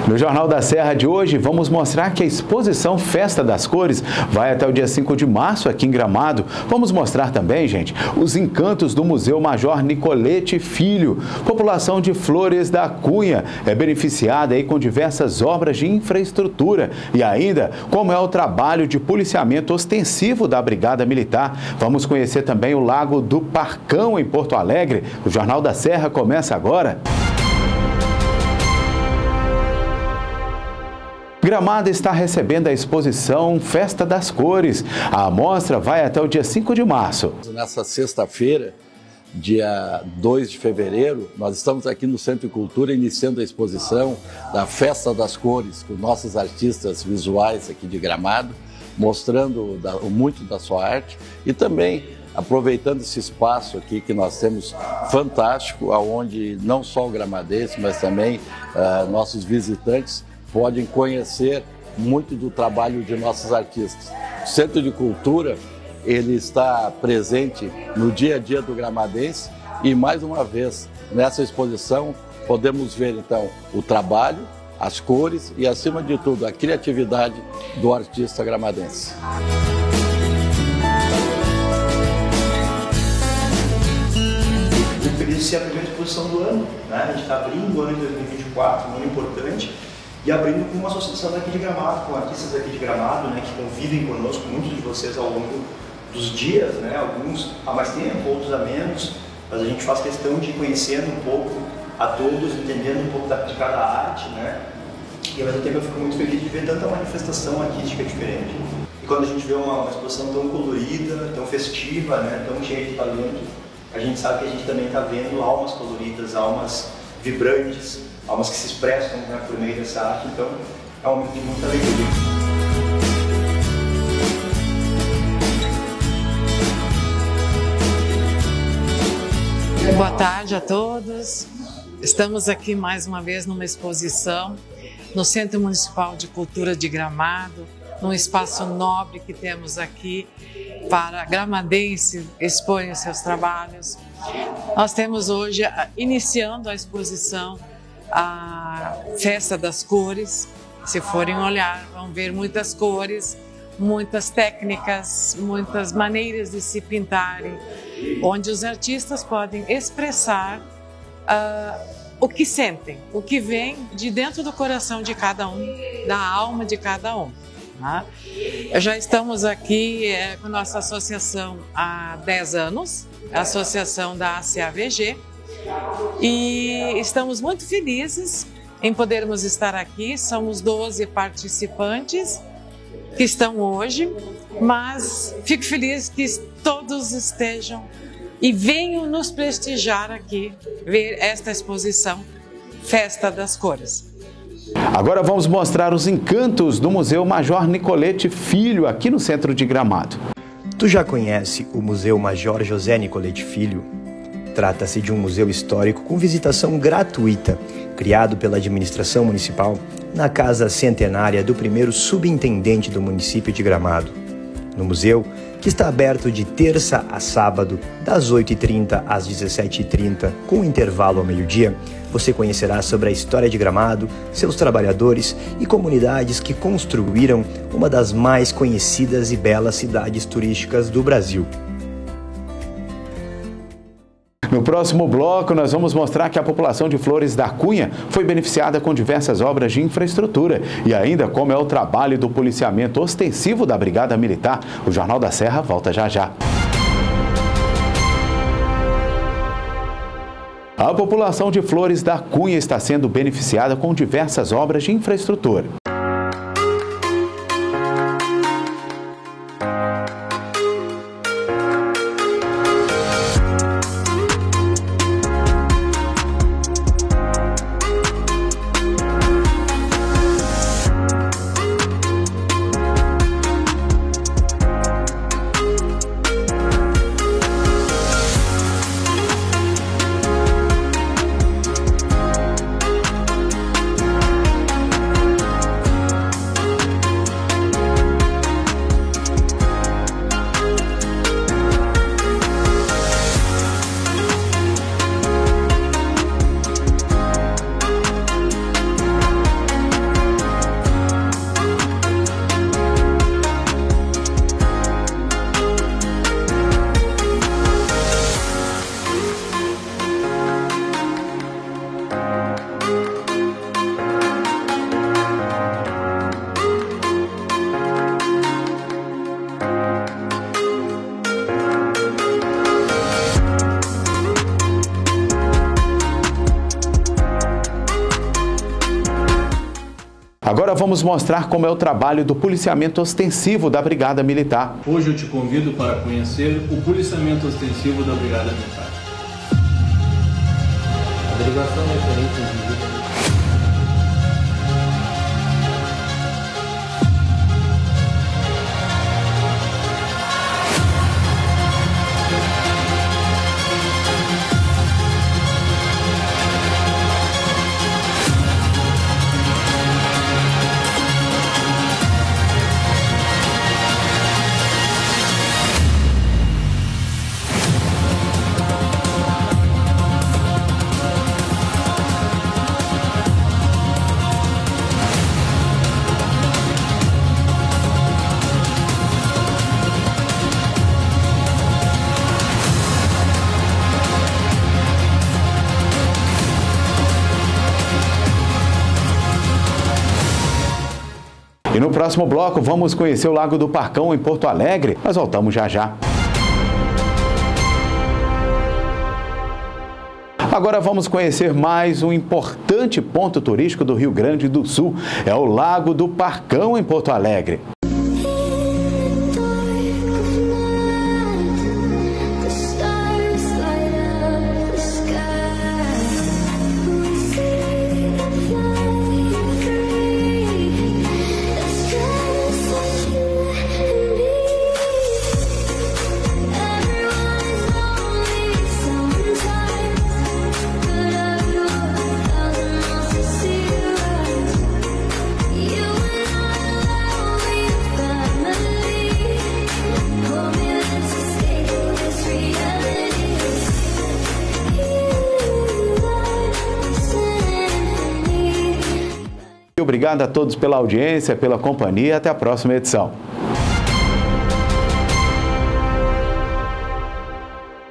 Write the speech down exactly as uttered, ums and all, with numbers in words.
No Jornal da Serra de hoje, vamos mostrar que a exposição Festa das Cores vai até o dia cinco de março aqui em Gramado. Vamos mostrar também, gente, os encantos do Museu Major Nicolete Filho. População de Flores da Cunha é beneficiada aí com diversas obras de infraestrutura e ainda como é o trabalho de policiamento ostensivo da Brigada Militar. Vamos conhecer também o Lago do Parcão em Porto Alegre. O Jornal da Serra começa agora. Gramado está recebendo a exposição Festa das Cores. A amostra vai até o dia cinco de março. Nessa sexta-feira, dia dois de fevereiro, nós estamos aqui no Centro de Cultura iniciando a exposição da Festa das Cores, com nossos artistas visuais aqui de Gramado, mostrando muito da sua arte e também aproveitando esse espaço aqui que nós temos fantástico, onde não só o gramadense, mas também uh, nossos visitantes podem conhecer muito do trabalho de nossos artistas. O Centro de Cultura, ele está presente no dia a dia do gramadense e, mais uma vez, nessa exposição, podemos ver, então, o trabalho, as cores e, acima de tudo, a criatividade do artista gramadense. Muito feliz de ser a primeira exposição do ano, né? A gente está abrindo o ano de dois mil e vinte e quatro, um ano importante, e abrindo com uma associação daqui de Gramado, com artistas daqui de Gramado, né, que convivem conosco, muitos de vocês ao longo dos dias, né, alguns há mais tempo, outros há menos, mas a gente faz questão de ir conhecendo um pouco a todos, entendendo um pouco da, de cada arte, né, e ao mesmo tempo eu fico muito feliz de ver tanta manifestação artística diferente. E quando a gente vê uma, uma exposição tão colorida, tão festiva, né, tão cheia de talento, a gente sabe que a gente também está vendo almas coloridas, almas vibrantes, almas que se expressam, né, por meio dessa arte, então é um momento de muita alegria. Boa tarde a todos. Estamos aqui mais uma vez numa exposição no Centro Municipal de Cultura de Gramado, num espaço nobre que temos aqui para gramadenses exporem os seus trabalhos. Nós temos hoje, iniciando a exposição, a Festa das Cores. Se forem olhar, vão ver muitas cores, muitas técnicas, muitas maneiras de se pintarem, onde os artistas podem expressar uh, o que sentem, o que vem de dentro do coração de cada um, da alma de cada um. Né? Já estamos aqui é, com nossa associação há dez anos, a associação da A C A V G, e estamos muito felizes em podermos estar aqui. Somos doze participantes que estão hoje, mas fico feliz que todos estejam e venham nos prestigiar aqui, ver esta exposição Festa das Cores. Agora vamos mostrar os encantos do Museu Major Nicolete Filho, aqui no centro de Gramado. Tu já conhece o Museu Major José Nicolete Filho? Trata-se de um museu histórico com visitação gratuita, criado pela administração municipal na casa centenária do primeiro subintendente do município de Gramado. No museu, que está aberto de terça a sábado, das oito e trinta às dezessete e trinta, com intervalo ao meio-dia, você conhecerá sobre a história de Gramado, seus trabalhadores e comunidades que construíram uma das mais conhecidas e belas cidades turísticas do Brasil. No próximo bloco, nós vamos mostrar que a população de Flores da Cunha foi beneficiada com diversas obras de infraestrutura e ainda como é o trabalho do policiamento ostensivo da Brigada Militar. O Jornal da Serra volta já já. A população de Flores da Cunha está sendo beneficiada com diversas obras de infraestrutura. Agora vamos mostrar como é o trabalho do policiamento ostensivo da Brigada Militar. Hoje eu te convido para conhecer o policiamento ostensivo da Brigada Militar. A delegação referente indivíduo. E no próximo bloco vamos conhecer o Lago do Parcão em Porto Alegre. Nós voltamos já já. Agora vamos conhecer mais um importante ponto turístico do Rio Grande do Sul. É o Lago do Parcão em Porto Alegre. Obrigado a todos pela audiência, pela companhia. Até a próxima edição.